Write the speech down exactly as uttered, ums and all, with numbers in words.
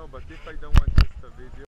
no, but if I don't want just a video